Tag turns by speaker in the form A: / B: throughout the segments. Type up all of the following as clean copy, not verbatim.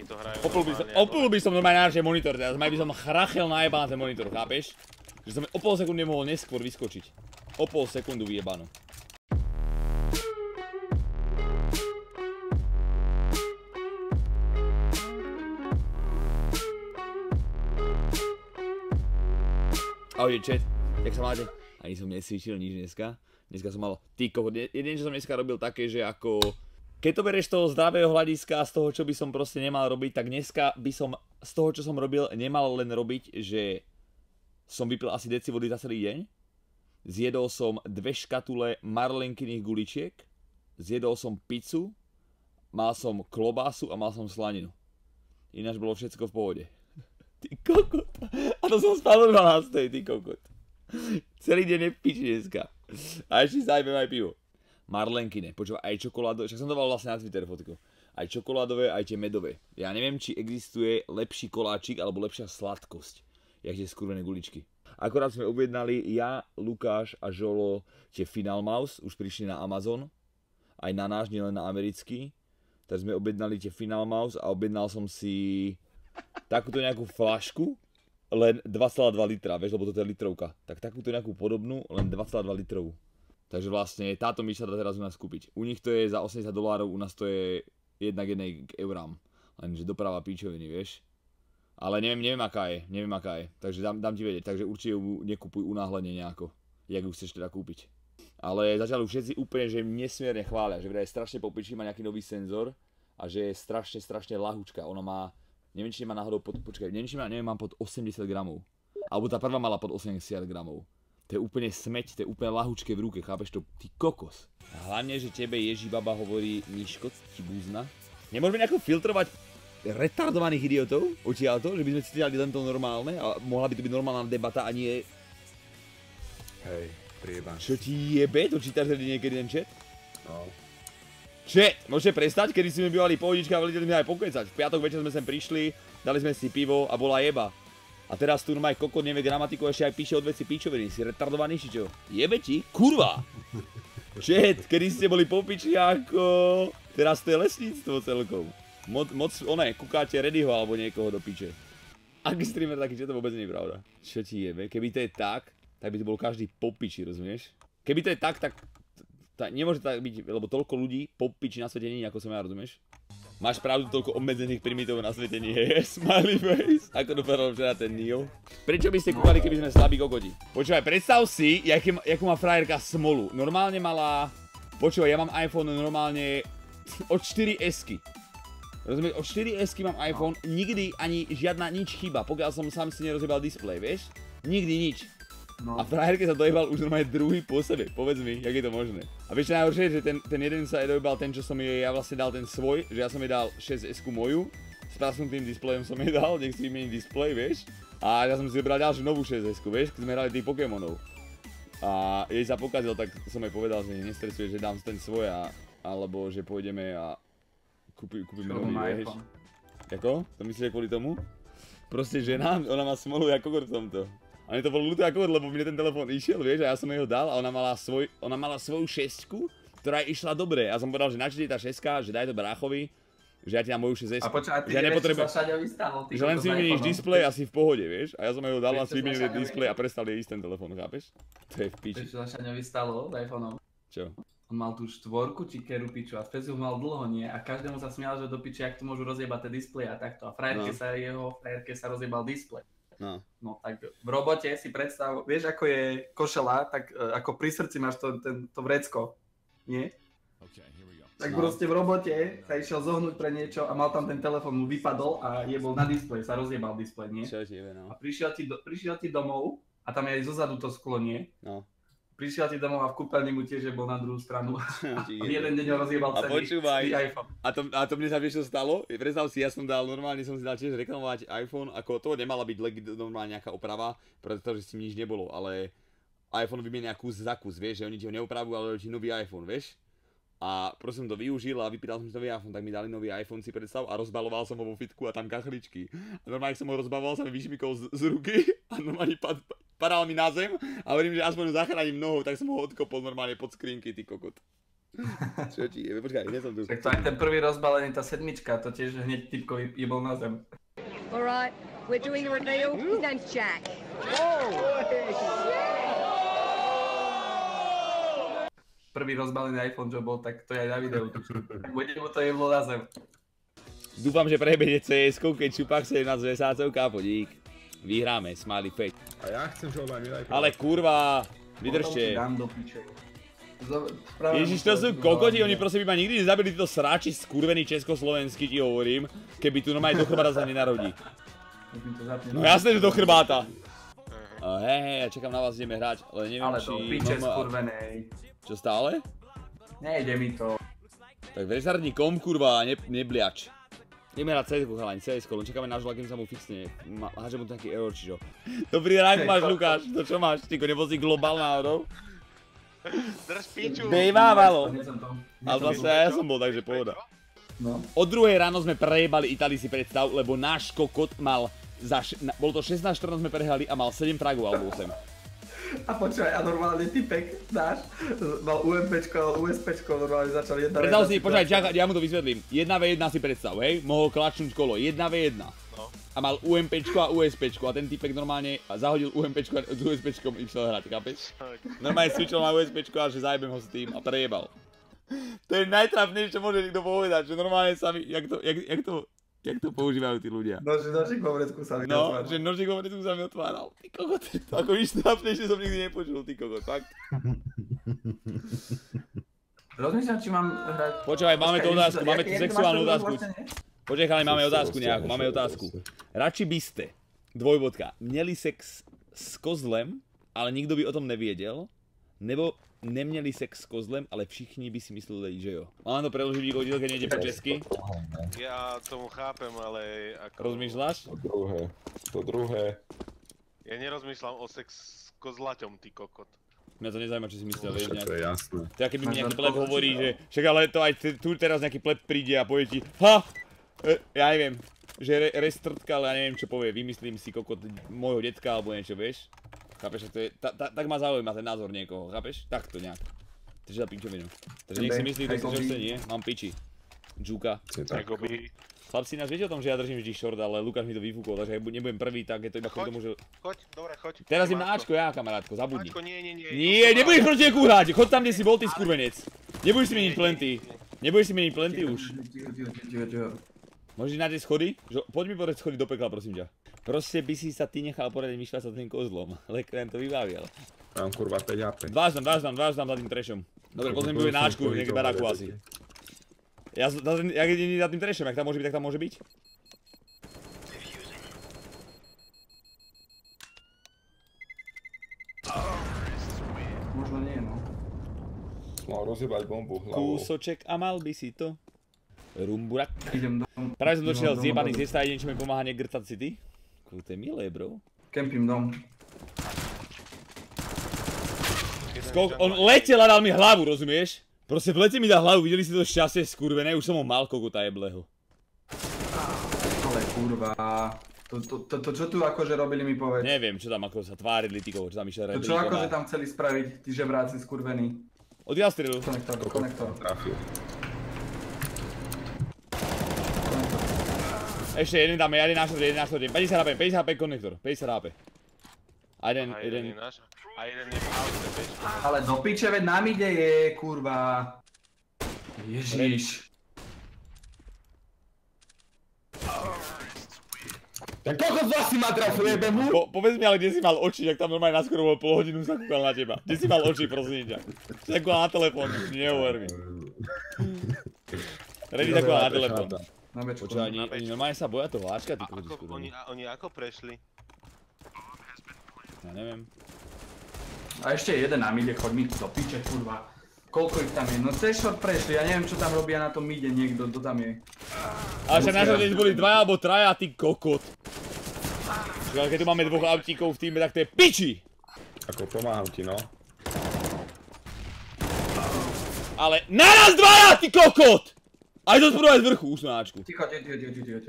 A: Oni to hrajú.
B: Opul by som normálne náš monitor teraz, maj by som chrachel najebal na ten monitor, chápeš? Že som o pol sekundy mohol neskôr vyskočiť. O pol sekundu vyjebanú. Ahoj chat, jak sa máte? Ani som nesvičil nič dneska. Dneska som mal jedine, čo som dneska robil také, že ako... Keď to bereš z toho zdravého hľadiska, z toho, čo by som proste nemal robiť, tak dneska by som z toho, čo som robil, nemal len robiť, že som vypil asi deci vody za celý deň. Zjedol som 2 škatule marlenkyných guličiek. Zjedol som pizzu. Mal som klobásu a mal som slaninu. Ináč bolo všetko v pohode. Ty kokot. A to som spal o 12, ty kokot. Celý deň je v piči dneska. A ešte zajmem aj pivo. Marlenkine, počúva, aj čokoládové, však som to mal vlastne na Twitter fotku. Aj čokoládové, aj tie medové. Ja neviem, či existuje lepší koláčik alebo lepšia sladkosť, jak tie skurvené guličky. Akorát sme objednali ja, Lukáš a Žolo tie Final Mouse, už prišli na Amazon. Aj na náš, nielen na americký. Tak sme objednali tie Final Mouse a objednal som si takúto nejakú flašku, len 2,2 litra, vieš, lebo toto je litrovka. Tak takúto nejakú podobnú, len 2,2 litrovú. Takže vlastne táto myš sa dá teraz u nás kúpiť. U nich to je za $80, u nás to je 1 k 1 k eurám. Lenže doprava píčoviny, vieš. Ale neviem aká je. Takže dám ti vedieť, takže určite ju nekupuj unáhlene nejako, jak ju chceš teda kúpiť. Ale začali všetci úplne, že nesmierne chvália, že vraj strašne popičí, má nejaký nový senzor a že je strašne lahúčka. Ona má, neviem či má náhodou mám pod 80 gramov. Alebo tá prvá mala pod 80 gramov. To je úplne smeť, to je úplne lahúčke v ruke, chápeš to? Ty kokos. A hlavne, že tebe Ježí baba hovorí Miško, ti búzna. Nemôžeme nejako filtrovať retardovaných idiotov odtiaľto, že by sme cítili len to normálne a mohla by to byť normálna debata a nie...
C: Hej, priebáš.
B: Čo ti jebe? To čítaš niekedy ten chat?
C: No.
B: Chat, môžete prestať? Kedy sme bývali pohodička a vedeli sme aj pokecať. V piatok večer sme sem prišli, dali sme si pivo a bola jeba. A teraz tu normálne kokot nevie gramatiku, ešte aj píše od veci píčoviny. Si retardovaný, či čo? Jebe ti? Kurva! Chat, kedy ste boli po piči ako... Teraz to je lesníctvo celkom. Moc, kúkáte Redyho alebo niekoho do piče. Aký streamer taký, že to vôbec nie je pravda. Čo ti jebe? Keby to je tak by to bol každý po piči, rozumieš? Keby to je tak nemôže tak byť, lebo toľko ľudí po piči na svete nie, ako som ja, rozumieš? Máš pravdu, toľko obmedzených primitov na svete nie je, smiley face, ako dopadol včera ten Neil. Prečo by ste kúkali, keby sme slabí kokoti? Počúvaj, predstav si, jakú má frajerka smolu. Normálne mala, počúvaj, ja mám iPhone normálne od 4S-ky. Rozumieš, od 4S-ky mám iPhone, nikdy ani žiadna nič chyba, pokiaľ som sám si nerozjebal displej, vieš? Nikdy nič. No. A frajerke sa dojebal už normálne druhý po sebe, povedz mi, jak je to možné. A vieš čo najhoršie, že ten jeden sa dojebal ten, čo som jej ja vlastne dal ten svoj, že ja som jej dal 6S-ku moju, s prasnutým displejom som jej dal, nech si vymeniť displej, vieš. A ja som si vybral ďalšiu novú 6S-ku, vieš, keď sme hrali tých Pokémonov. A jej sa pokazil, tak som jej povedal, že nestresuje, že dám ten svoj alebo že pôjdeme a kúpime nový, vieš. Jako? To myslíš kvôli tomu? Proste žena, ona má smolu ako v tomto. A mne to bolo ľúto ako, lebo mne ten telefón išiel, vieš, a ja som jej ho dal a ona mala svoju 6-ku, ktorá išla dobre. Ja som povedal, že načo je tá 6-ka, že daj to bráchovi, že ja ti dám moju 6S-ku.
D: A počkaj, ty nevieš, čo sa Šaďovi stalo, ty
B: že len si vymeníš displej a si v pohode, vieš. A ja som jej ho dal a si vymenil displej a prestal jej ísť ten telefón, chápeš? To je v piči.
D: Vieš, čo sa Šaďovi stalo s iPhoneom?
B: Čo?
D: On mal tú 4 či keru piču a Fezil mal dlho, nie? A každému sa smial, že do piči, jak tu môžu rozjebať tie displeje a takto. A frajerke sa rozjebal displej. No tak v robote si predstav, vieš ako je košela, tak ako pri srdci máš to vrecko, nie? Tak proste v robote sa išiel zohnúť pre niečo a mal tam ten telefón, mu vypadol a jebol na displej, sa rozjebal displej, nie? A prišiel ti domov a tam je aj zozadu to sklo, nie? No. Prišiel ti domov a v kúpeľni mu tiež bol na druhú stranu a jeden deň ho rozjebal celý iPhone.
B: A to mne sa vieš čo stalo? Predstav si, ja som si dal tiež reklamovať iPhone, ako to nemala byť normálne nejaká oprava, pretože s tým nič nebolo, ale iPhone vymenia kus za kus, vieš, že oni ti ho neopravujú, ale ti nový iPhone, vieš? A proste som to využil a vypýtal som si nový iPhone, tak mi dali nový iPhone, si predstav, a rozbaloval som ho vo fitku a tam kachličky. A normálne som ho rozbaloval, sa mi vyšmykol z ruky a normálne padal mi na zem a hovorím, že aspoň ho zachránim nohou, tak som ho odkopol normálne pod skrinky, ty kokot. Čo ti je? Počkaj, nie som tu.
D: Tak to aj ten prvý rozbalený, tá sedmička, to tiež hneď typko jebol na zem.
A: Alright, we're doing a reveal. His name's Jack.
D: Prvý rozbalený iPhone, čo bol, tak to je aj na videu. Bude mu to jeblo na zem.
B: Dúfam, že prebede CS-kou, keď Šupak sa na zväsácovka, podík. Vyhráme, smiley face.
C: A ja chcem, že ho aj milaj.
B: Ale kurva, vydržte. Ježiš, to sú kokoti, oni proste by ma nikdy nezabili títo sráči skurvený československý, ti hovorím, keby tu normálne do chrbáta sa nenarodí. No jasné, že do chrbáta. Hej, ja čakám na vás, ideme hrať, ale neviem či...
D: Ale to piče skurvenej.
B: Čo stále?
D: Nejde mi to.
B: Tak rezardni kom, kurva, nebliač. Ideme hrať CS-ko, chalaň, CS-ko, len čakáme na žla, kým sa mu fixne. Háže mu taký error, čižo. Dobrý rank máš, Lukáš, to čo máš? Tyko, nebol si globál náhodou?
E: Drž piču!
B: Bejvávalo. Ale vlastne ja som bol, takže pohoda. Od 2 ráno sme prejebali Itálii, si predstav, lebo náš kokot mal, bolo to 16-14 sme prehrali a mal 7 fragov alebo 8.
D: A počúvaj, a normálne typek náš mal UMPčko, USPčko, normálne začal 1v1.
B: Predstav si, počúvaj, ja mu to vysvetlím. 1v1 si predstav, hej, mohol klačnúť kolo, 1v1. A mal UMPčko a USPčko a ten typek normálne zahodil UMPčko a s USPčkom išiel hrať, chápeš? Normálne switchol na USPčko a že zajebem ho s tým a prejebal. To je najtrapnejšie, čo môže niekto povedať, že normálne sa mi, jak to používajú tí ľudia.
D: Nožík vo vrecku sa mi otváral.
B: No, že nožík vo vrecku sa mi otváral. Ty kokot, to ako nič trapnejšie som nikdy nepočul, ty kokot, fakt.
D: Rozmýšľam, či mám hrať...
B: Počúvaj, máme tu otázku, máme tu sexuálnu otázku. Počkaj, chalani, máme otázku nejakú, máme otázku. Radši by ste, dvojbodka, měli sex s kozlem, ale nikdo by o tom nevěděl, nebo neměli sex s kozlem, ale všichni by si mysleli, že jo. Mám to preložiť, keď nejde po česky?
E: Ja tomu chápem, ale ako...
B: Rozmýšľaš?
C: To druhé.
E: Ja nerozmýšľam o sex s kozlaťom, ty kokot.
B: Mňa to nezajíma, čo si myslel, vieš nejak.
C: To je jasné.
B: To je, keby mi nejaký pleb hovorí, že však ale to aj tu teraz nejaký pleb príde a povie ti ha! Ja neviem, že restrtka, ale ja neviem čo povie, vymyslím si kokot môjho detka alebo niečo, vieš? Chápeš, tak ma zaujíma ten názor niekoho, chápeš? Takto nejak. Takže za pičovinu. Takže nech si myslí, čo chce, nie? Mám piči. Džuka. Chlapci, nás viete o tom, že ja držím vždy short, ale Lukáš mi to vyfúkol, takže ak nebudem prvý, tak je to iba kvôli tomu, že...
E: Choď, dobre, choď.
B: Teraz idem na Ačko, ja kamarátko, zabudni.
E: Ačko, nie.
B: Nie, nebudeš proti nieku hrať, choď tam, kde si bol, ty skurvenec. Nebudeš si meniť plenty. Nebudeš si meniť plenty už. Môžeš na tie schody? Poď mi poradiť schody do pekla, prosím ťa. Proste by si sa ty nechal poradiť myšľať sa tým kozlom. Lekren to vybavil.
C: Tam kurva 5 AP.
B: Dáš tam za tým trešom. Dobre, potom bude na Ačku, niekde baráku asi. Jak je za tým trešom, jak tam môže byť, tak tam môže byť?
D: Možno nie, no.
C: Mal rozjebať bombu hlavou.
B: Kúsoček a mal by si to. Rumburak.
D: Idem dom.
B: Práve som došiel zjebaný z jesta a jedine čo mi pomáha negrtať si ty. To je milé, bro.
D: Kempím dom.
B: Skok, on letel a dal mi hlavu, rozumieš? Proste v lete mi dal hlavu, videli si to šťastie skurvené, už som ho mal kokota jebleho.
D: Ale kurva. To čo tu akože robili mi povedz?
B: Neviem, čo tam ako sa tvárili ty koho, čo tam išiel
D: To čo akože tam chceli spraviť, tí žebráci skurvení?
B: Odkiaľ strelil?
D: Konektor.
C: Trafil.
B: Ešte jeden dáme, jeden na 4, 50 HP konektor, 50 HP. A jeden...
E: A jeden je v aute, pečko.
D: Ale do piče, veď nám ide je, kurva. Ježiš.
C: Ten kokot vlastne ma trafil, jebem mu!
B: Povedz mi ale, kde si mal oči, jak tam normálne naskoro bol pol hodinu sa kúkal na teba. Kde si mal oči, prosím ťa? Si sa kúkal na telefón, nehovor mi. Ready sa kúkal na telefón. Počúvaj, oni normálne sa boja toho Ačka, ty kokoti skurvený.
E: Oni ako prešli?
B: Ja neviem.
D: A ešte jeden na mide, choď mi do piče, kurva. Koľko ich tam je? No cez short prešli, ja neviem čo tam robia na tom mide niekto, kto tam je.
B: Ale však na short boli 2 alebo 3, ty kokot. Keď tu máme 2 autíkov v týme, tak to je piči!
C: Ako pomáham ti, no.
B: Ale naraz 2, ty kokot! Aj to sprúvaj z vrchu, už na Ačku.
D: Ticho.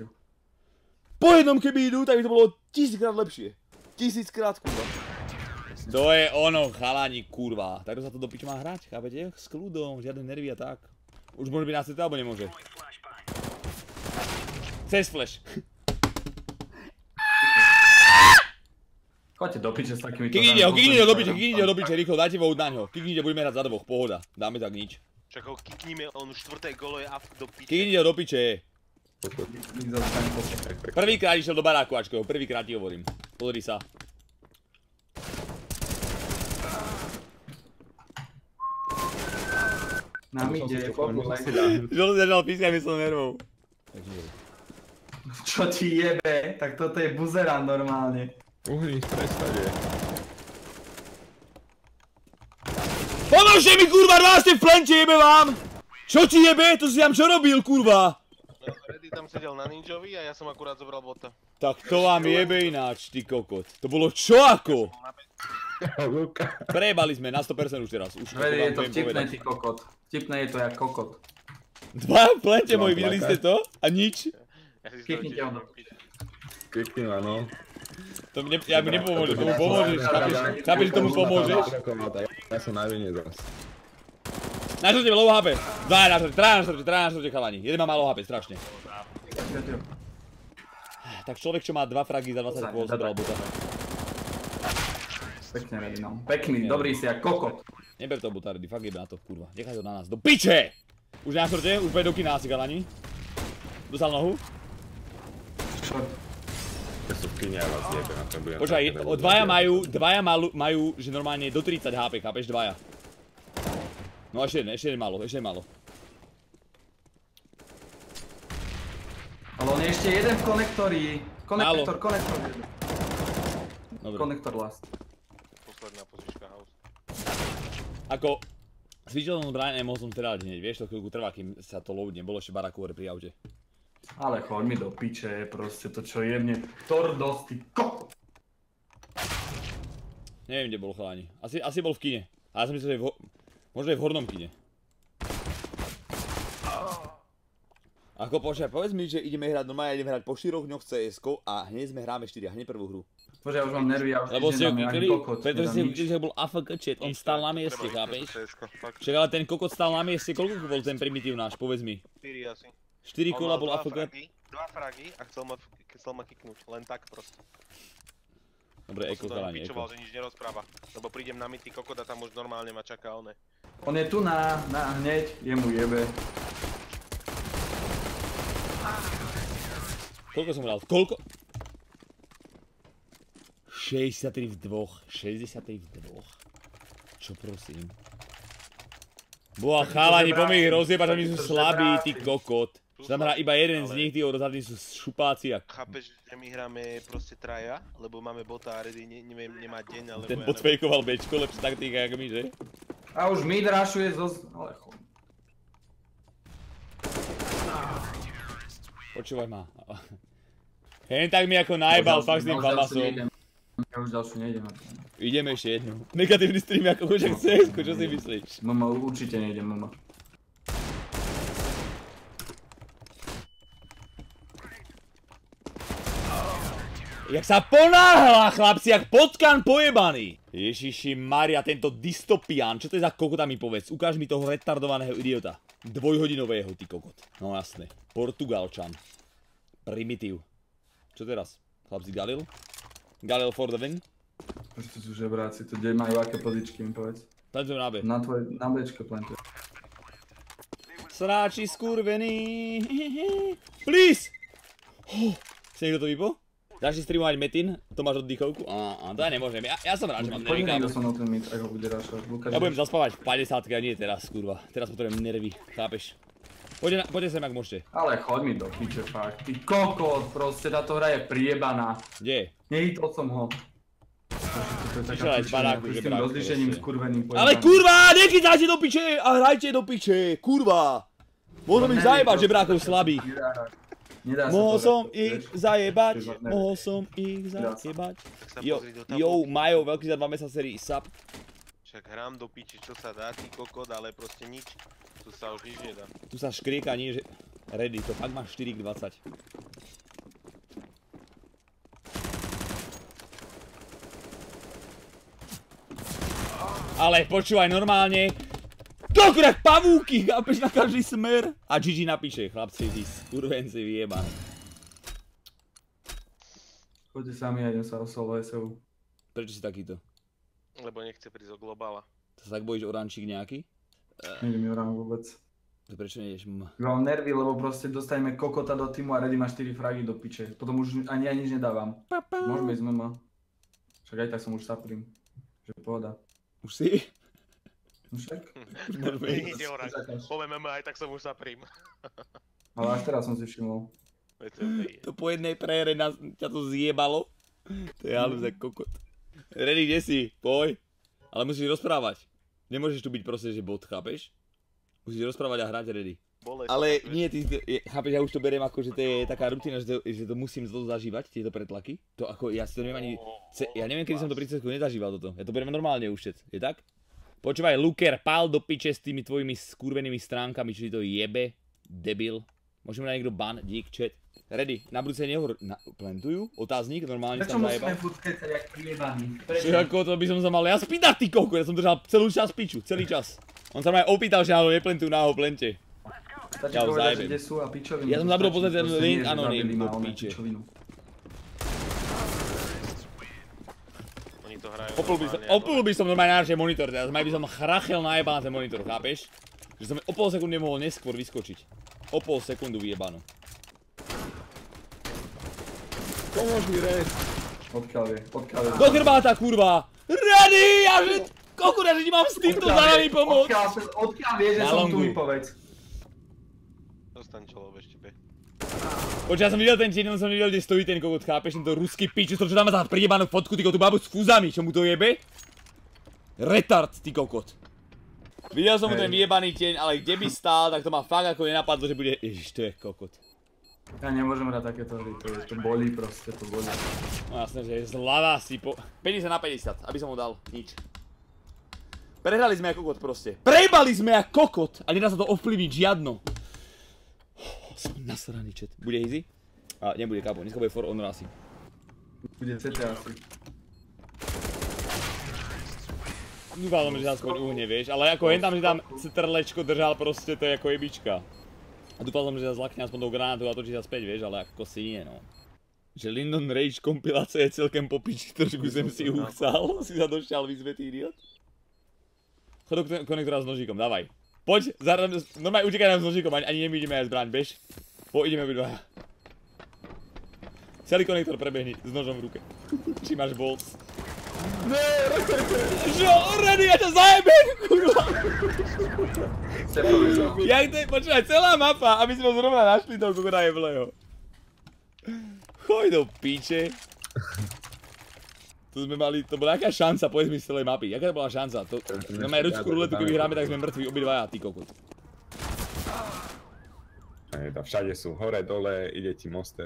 B: Po jednom keby idú, tak by to bolo 1000-krát lepšie. 1000-krát, kurva. To je ono, chalani, kurva. Takto sa to do piče má hrať, chápete? S kľudom, žiadne nervy a tak. Už môže byť na CT, alebo nemôže? Cez flash.
D: Choďte do piče s takými...
B: Kiknite do piče, rýchlo, dajte voľ na ňo. Kiknite, budeme hrať za dvoch, pohoda. Dáme tak nič.
E: Čak ho kikníme, on už 4. golo je AFK do piče.
B: Kiknite do piče. Prvýkrát išiel do baráku, Ačko, prvýkrát ti hovorím. Pozri sa.
D: Nám ide, poďme.
B: Žol začal pískať myslel nervou.
D: Čo ti jebe? Tak toto je buzerán normálne.
C: Uhni, prestade.
B: Pomôžte mi, kurva, 12 v plente, jebe vám! Čo ti jebe? To si tam čo robil, kurva?
E: Reddy tam sedel na ninjovi a ja som akurát zobral bota.
B: Tak to vám jebe ináč, ty kokot. To bolo čo ako? Prejebali sme na 100% už teraz.
D: Reddy, je to vtipné, ty kokot. Vtipné je to jak kokot.
B: Dva v plente môj, videli ste to? A nič?
D: Kiknite ho.
C: Kikni ma, no.
B: To ja mi nepomôžem, tomu pomôžeš, chápeš, že tomu pomôžeš?
C: Ja som na vine zas.
B: Na čo tebe low HP? 2 na 4, 3 na 4 chalani. Jeden má malo HP, strašne. Tak človek, čo má 2 fragy za 20 kôl, zobral bota.
D: Pekne, Reddy, no. Pekný, dobrý si jak kokot.
B: Neber to bota, Reddy, fakt jebe na to, kurva. Nechaj to na nás, do piče! Už na sorte, už bude do kina asi, chalani. Dostal nohu.
C: Ja sú v kine a vás jebe na to budem.
B: Počkaj, dvaja majú, že normálne do 30 HP, chápeš, dvaja. No ešte jeden málo.
D: Ale on je ešte jeden v konektori. Konektor.
B: Dobre.
D: Konektor last.
E: Posledná pozička house.
B: Ako, s viditeľnou zbraň nemohol som teda hneď, vieš, to chvíľku trvá, kým sa to loadne, bolo ešte barakúre pri aute.
D: Ale choď mi do piče, proste to čo jebne. Tordos, ty kokot.
B: Neviem, kde bol chalani. Asi bol v kine. Ale ja som myslel, že možno je v hornom kine. Ako počkaj, povedz mi, že ideme hrať normálne, ideme hrať po 4 dňoch CS-ko a hneď hráme 4 a hneď prvú hru.
D: Bože, ja už mám nervy, ja už
B: lebo ste ho klikli,
D: kokot.
B: pretože ste ho klikli, že bol AFK chat, on stál na mieste, chápeš? Však ale ten kokot stál na mieste, koľko bol ten primitív náš, povedz mi?
E: 4 asi.
B: 4 kola bol AFK.
E: 2 fragy a chcel ma kiknúť, len tak proste.
B: Dobre, eko chalani, eko.
E: Pičoval, že nič nerozpráva, lebo prídem na mytý kokot a tam už normálne ma čaká one.
D: On je tu na hneď, jemu jebe.
B: Koľko som hral? Koľko? 63 v dvoch. Čo prosím? Boha chalani, poďme ich rozjebať, oni sú slabí, ty kokot. Že tam hrá iba jeden z nich, tí rozhadní sú šupáci a...
E: Chápeš, že my hráme proste traja, lebo máme bota a Reddy nemá deň, alebo
B: ten bot fejkoval bečko, lepšie taktika jak my, že?
D: A už mid rushuje ale chod.
B: Počúvaj ma. Hen tak mi ako najbal, fakt s tým famasom.
D: Ja už ďalšiu nejdem.
B: Ideme ešte jednu. Negatívny stream ako Kožek CS-ko, čo si myslíš?
D: Mama, určite nejdem, mama.
B: Jak sa ponáhla, chlapci, jak potkan pojebaný! Ježiši Maria, tento dystopián, čo to je za kokota mi povedz? Ukáž mi toho retardovaného idiota. Dvojhodinového, ty kokot. No jasné. Portugalčan. Primitív. Čo teraz? Chlapci Galil? Galil for the win?
D: Ešte sú žebráci, to kde majú aké pozičky, mi povedz.
B: Plantujem na B.
D: Na Bčke plantujem.
B: Sráči skurvený. Please! Chce niekto to vypo? Dáš si streamovať Metin? To máš oddychovku? To ja nemôžem, ja som rád, že mám nervy.
D: Poďme niekto som na ten mid, ako bude rašovať.
B: Ja budem zaspávať v 50-ke a nie teraz, kurva. Teraz potrebujem nervy, chápeš? Poďte sem, ak môžete.
D: Ale choď mi do piče, fakt. Ty kokot, proste táto hra je priebaná.
B: Kde je?
D: Nehýtol som ho.
B: Prišiel aj z baráku, že brák.
D: Rozlišením skurveným pojebaním.
B: Ale kurva, nechytáte do piče a hrajte do piče, kurva. Môžem ich zajebať, že brákov slabých. Mohol som ich zajebať. Jo, Majo, veľký za 2 mesiace sérii sub.
E: Však hrám do piči, čo sa dá, ty kokot, ale proste nič. Tu sa už nič nedá.
B: Tu sa škrieka, nie že... Ready, to fakt máš 4 k 20. Ale počúvaj normálne. Dokrát pavúky, chápeš, na každý smer. A GG napíše, chlapci, vy skurvenci vyjebaní.
D: Choďte sami a idem sa o solo SEU.
B: Prečo si takýto?
E: Lebo nechce prísť o globála.
B: To sa tak bojíš orančík nejaký?
D: Nejdem Jorán vôbec.
B: Prečo nejdeš?
D: Mám nervy, lebo proste dostaneme kokota do týmu a Ready má 4 fragy do piče. Potom už ani ja nič nedávam. Môžeme ísť mimo. Však aj tak som už saprím. Že pohoda.
B: Už si?
D: No však.
E: Ide Orán. Povieme aj tak som už saprím.
D: Ale až teraz som si všimol.
B: To po jednej prehre ťa to zjebalo. To je halúza kokot. Ready, kde si? Poj. Ale musíš rozprávať. Nemôžeš tu byť proste, že bot, chápeš? Musíš rozprávať a hrať Ready. Ale nie, ty, chápeš, ja už to beriem ako, že to je taká rutina, že to musím zlo zažívať, tieto pretlaky. To ako, ja si to neviem ani, ja neviem, kedy som to pri cesku nezažíval toto. Ja to beriem normálne už, je tak? Počúvaj, Luker, pál do piče s tými tvojimi skurvenými stránkami, či to jebe, debil. Môžeme na niekto ban, dík, chat. Ready, na budúce plantujú? Otáznik, normálne tam zajebal.
D: Prečo musíme furt kecať jak prijebaní?
B: Čo ako to by som sa mal ja spýtať, ty koko, ja som držal celú čas piču, celý čas. On sa ma aj opýtal, že náhodou neplentujú na ho plente.
D: Stačí povedať, že kde sú a pičovinu.
B: Ja som zabudol pozrieť ten link, anonym, do piče.
E: Oni to hrajú.
B: Opul by som normálne najradšej monitor teraz, maj by som chrachel najebal na ten monitor, chápeš? Že som o pol sekundy mohol neskôr vyskočiť. O pol sekundu vyjebanú.
C: Pomôž mi, Red.
D: Odkiaľ je, odkiaľ je.
B: Do chrbáta, kurva! Ready! Ja že... Kokura, že ti mám s týmto za nami pomôcť!
D: Odkiaľ vie, že som tu, mi povedz.
E: Zostaň čo lobeš tebe.
B: Počkaj, ja som videl ten tieň, som videl, kde stojí ten kokot, chápeš? Tento ruský piču, čo tam má za prijebanú fotku, ty tú babu s fúzami, čo mu to jebe? Retard, ty kokot. Videl som mu ten vyjebaný tieň, ale kde by stál, tak to ma fakt ako nenapadlo, že bude... Ježiš, to je kokot.
D: Ja nemôžem hrať takéto hry, to bolí proste, to bolí.
B: No jasné, že je zľava si po... 50 na 50, aby som mu dal, nič. Prehrali sme ako kokot proste. Prejbali sme ako kokot a nedá sa to ovplyvniť žiadno. Som nasraný chat. Bude easy? A nebude kapo, dneska bude for honor asi.
D: Bude CT asi.
B: Dúfal som, že aspoň uhne, vieš, ale ako jen tam, že tam CTRLčko držal proste, to je ako jebička. A dúfal som, že sa zlakne aspoň tou granátu a točí sa späť, vieš, ale ako si nie, no. Že Lindon Rage kompilácia je celkem po piči, trošku sem si uchcal, si sa došťal vyzvetý idiot. Chod do konektora s nožíkom, dávaj. Poď, normálne utekaj nám s nožíkom, ani nemýdime aj zbraň, bež. Po, ideme obidvaja. Celý konektor prebehni s nožom v ruke. Či máš bolts. Čo, Ready, ja ťa zajebem, kurva! Jak to je, počúvaj, celá mapa, aby sme ho zrovna našli toho kokota jebleho. Choj do piče. To sme mali, to bola aká šanca, povedz mi z celej mapy, jaká to bola šanca? To, máme ručku ruletu, keď vyhráme, tak sme mŕtvi obidvaja, ty kokot.
C: Všade sú, hore, dole, ide ti monster.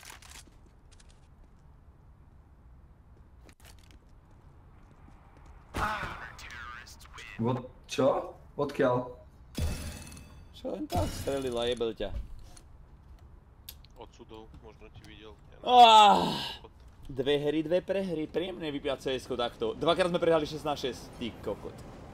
D: Čo? Odkiaľ?
B: Čo len tak strelila, jebel ťa.
E: Odsudov, možno ti videl.
B: Dve hry, dve prehry, príjemné vypiať CS-ko takto. Dvakrát sme prehrali 6-6, ty kokot.